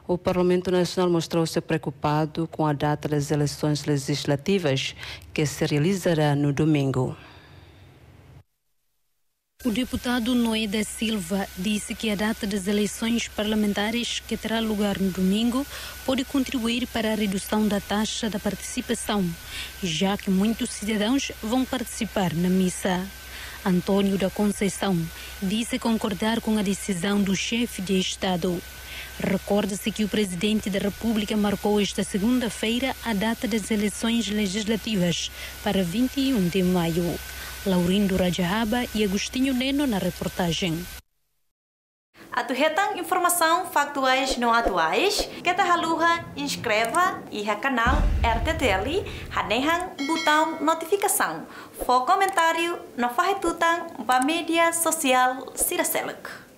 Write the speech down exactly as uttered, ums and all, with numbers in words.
O Parlamento Nacional mostrou-se preocupado com a data das eleições legislativas, que se realizará no domingo. O deputado Noé da Silva disse que a data das eleições parlamentares, que terá lugar no domingo, pode contribuir para a redução da taxa da participação, já que muitos cidadãos vão participar na missa. Antônio da Conceição disse concordar com a decisão do chefe de Estado. Recorda-se que o presidente da República marcou esta segunda-feira a data das eleições legislativas para vinte e um de maio. Laurindo Rajahaba e Agostinho Neno na reportagem. Atuhetan informação factuais não atuais, que ta haluha inscreva e a canal R T T L, hanehan botão notificação. For comentário, não faz tutan ba mídia social Siraselek.